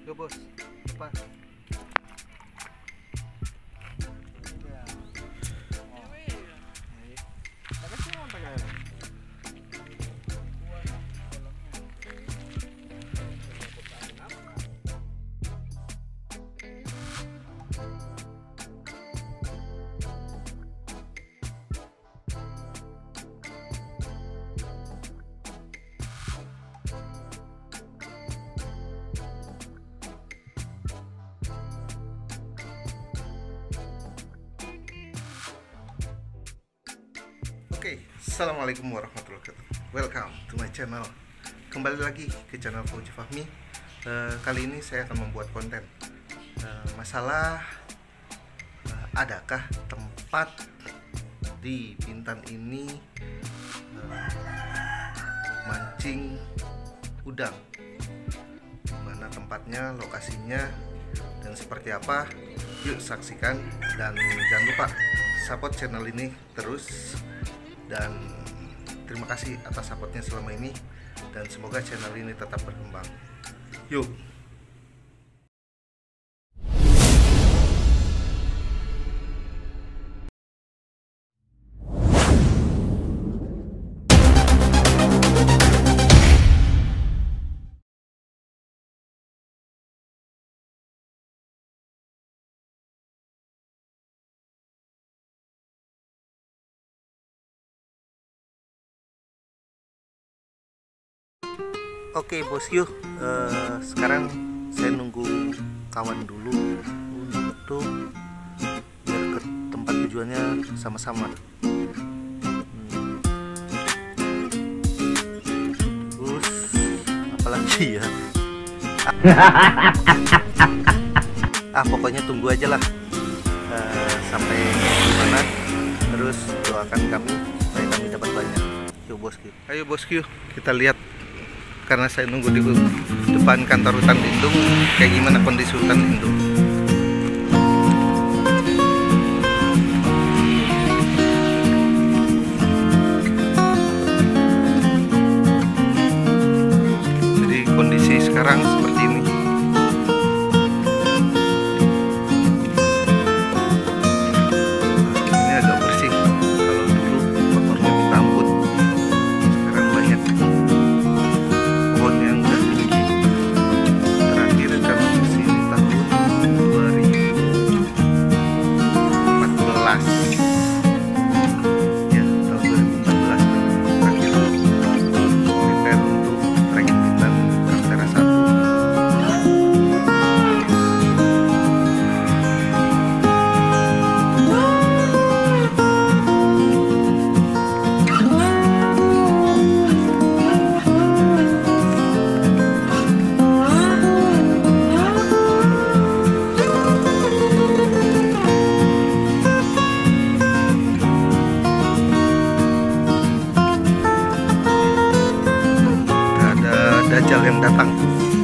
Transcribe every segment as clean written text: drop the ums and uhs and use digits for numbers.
Yo bos, apa? Oke, assalamualaikum warahmatullahi wabarakatuh. Welcome to my channel. Kembali lagi ke channel Fauzi Fahmi. Kali ini saya akan membuat konten masalah adakah tempat di Bintan ini mancing udang. Mana tempatnya, lokasinya, dan seperti apa? Yuk saksikan, dan jangan lupa support channel ini terus. Dan terima kasih atas supportnya selama ini, dan semoga channel ini tetap berkembang. Yuk. Oke bosku, sekarang saya nunggu kawan dulu untuk biar ke tempat tujuannya sama-sama. Terus apalagi ya? Pokoknya tunggu aja lah sampai gimana. Terus doakan kami supaya kami dapat banyak. Yuk bosku. Ayo bosku, kita lihat. Karena saya nunggu di depan kantor hutan lindung, kayak gimana kondisi hutan lindung. Jadi kondisi sekarang seperti ini. Ini agak bersih. Kalau dulu kotornya minta ampun. Sekarang banyak pohon yang udah tinggi. Terakhir kami kesini tahun 2014. Ya, tahun 2014 terakhir prepare untuk trekking Bintan Traktera 1. Dajjal yang datang.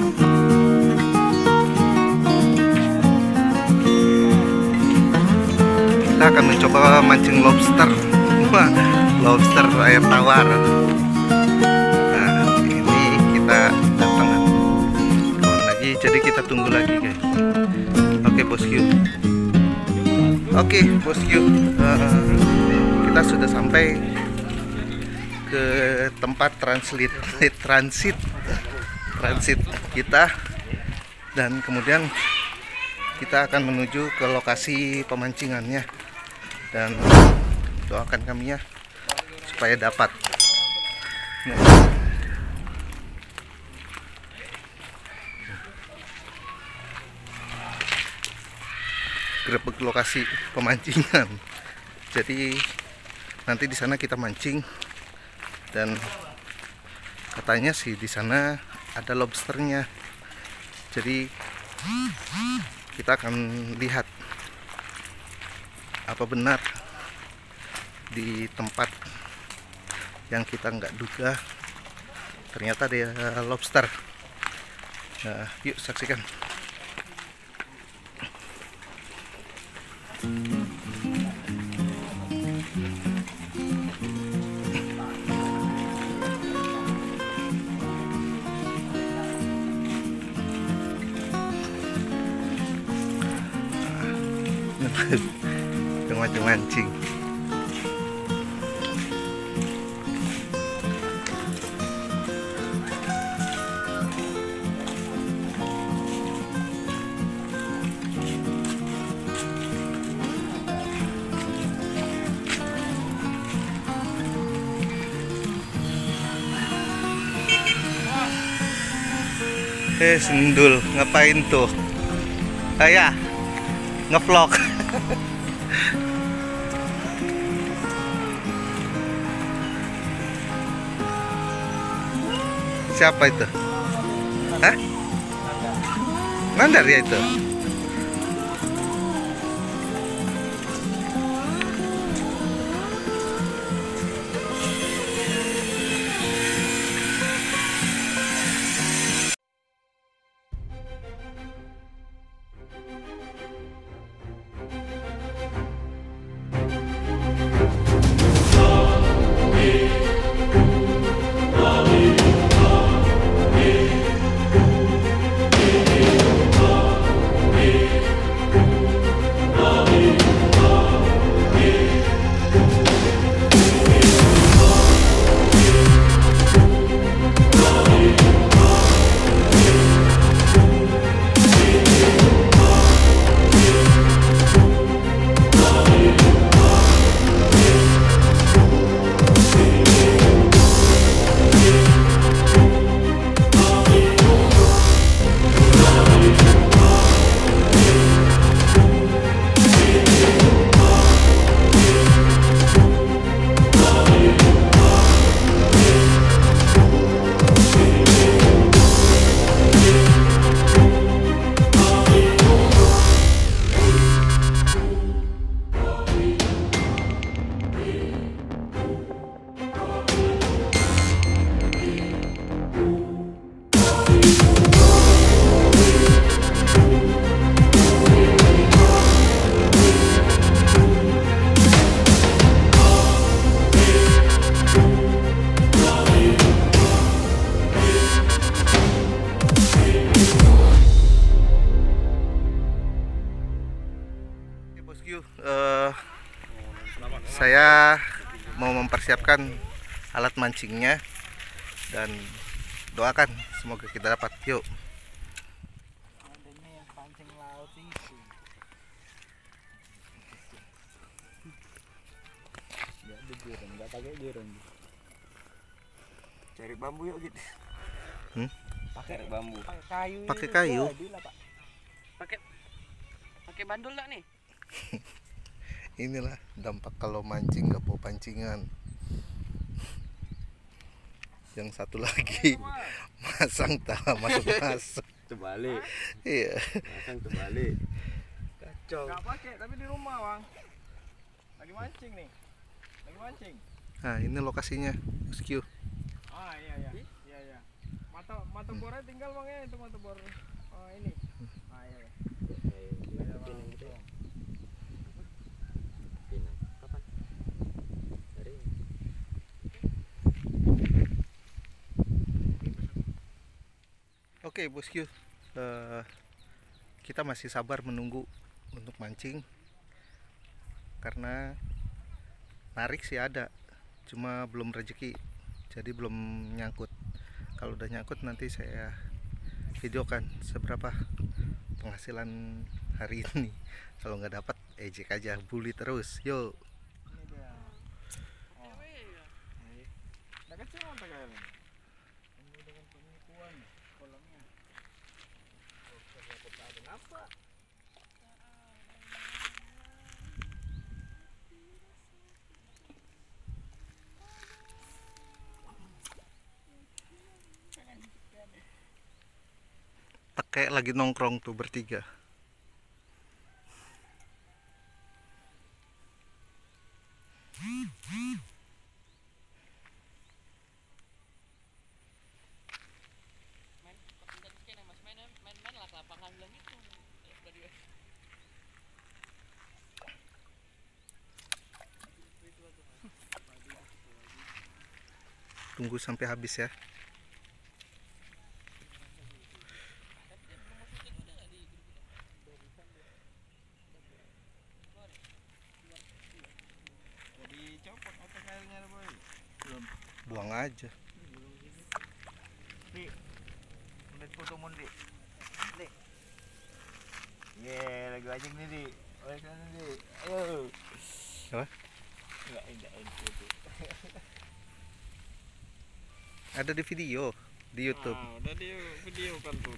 Kita akan mencoba mancing lobster. Wah, lobster air tawar. Nah, ini kita datangan kawan lagi, jadi kita tunggu lagi guys. Oke bosku. Oke bosku, kita sudah sampai ke tempat transit kita, dan kemudian kita akan menuju ke lokasi pemancingannya, dan doakan kami ya supaya dapat. Grebek lokasi pemancingan. Jadi nanti di sana kita mancing, dan katanya sih di sana ada lobsternya. Jadi kita akan lihat apa benar di tempat yang kita nggak duga ternyata ada lobster. Nah, yuk saksikan. yang mancing. Sendul, ngapain tuh? Ya, ngevlog. Siapa itu? Hah? Mandar ya itu? Bosku, saya mau mempersiapkan alat mancingnya dan doakan semoga kita dapat. Yuk. Cari bambu yuk gitu. Pakai bambu. Pakai kayu. Pakai bandul lah nih. Inilah dampak kalau mancing nggak bawa pancingan. Yang satu lagi masang tak masuk. Terbalik. Iya. Masang terbalik. Kacau. Nggak pakai, tapi di rumah bang. Lagi mancing nih. Lagi mancing. Nah ini lokasinya, Bosku. Iya. Mata bornya tinggal bang ya, itu mata bor. Oh ini. Ah iya. Kapan? Hari ini. Oke Bosku, kita masih sabar menunggu untuk mancing karena narik sih ada, cuma belum rezeki, jadi belum nyangkut. Kalau udah nyangkut nanti saya videokan seberapa penghasilan hari ini. Kalau nggak dapat ejek aja, bully terus. Yuk. Ini dia. Oh. Udah kecil mata kayaknya. Ini dengan penipuan kolamnya. Apa? Pakai lagi nongkrong tuh bertiga. Main lah lapangan bilang gitu. Tunggu sampai habis ya. aja. Di. Udah foto mun di. Di. Ye, lagi anjing nih di. Oleh sana di. Ayo. Apa? Enggak foto. Ada di video di YouTube. Nah, udah di video kan tuh.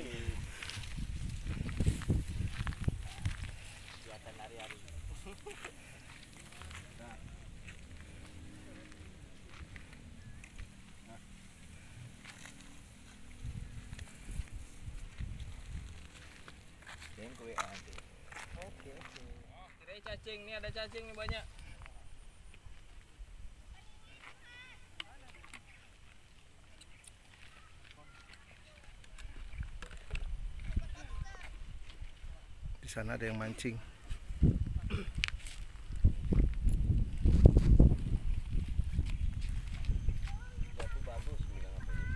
Kegiatan hari-hari. Yang kowe nanti. Oke. Oh, kirain cacing nih, ada cacing nih banyak. Di sana ada yang mancing. Batu bagus bilang apa ini.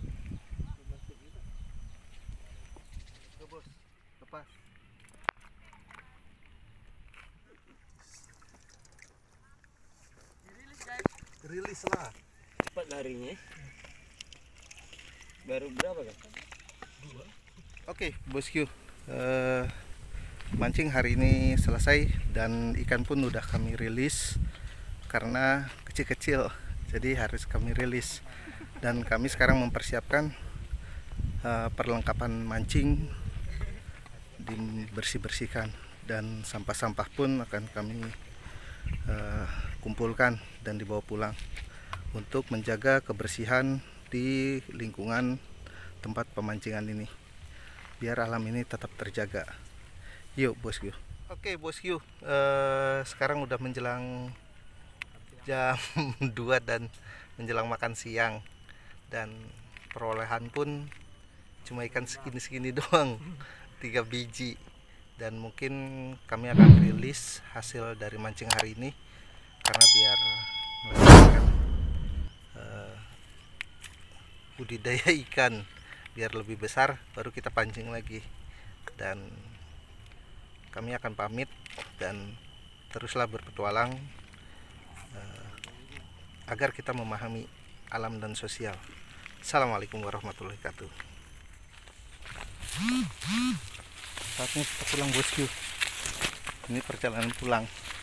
Tuh, Bos. Lepas. Rilis lah. Cepat larinya. Baru berapa kan? Oke, Bosku. Mancing hari ini selesai dan ikan pun udah kami rilis karena kecil-kecil. Jadi harus kami rilis. Dan kami sekarang mempersiapkan perlengkapan mancing, dibersih-bersihkan, dan sampah-sampah pun akan kami kumpulkan dan dibawa pulang untuk menjaga kebersihan di lingkungan tempat pemancingan ini, biar alam ini tetap terjaga. Yuk Bosku. Oke Bosku, sekarang udah menjelang jam 2 dan menjelang makan siang, dan perolehan pun cuma ikan segini-segini doang, 3 biji. Dan mungkin kami akan rilis hasil dari mancing hari ini karena biar melestarikan budidaya ikan biar lebih besar, baru kita pancing lagi. Dan kami akan pamit dan teruslah berpetualang agar kita memahami alam dan sosial. Assalamualaikum warahmatullahi wabarakatuh. Saatnya kita pulang Bosku. Ini perjalanan pulang.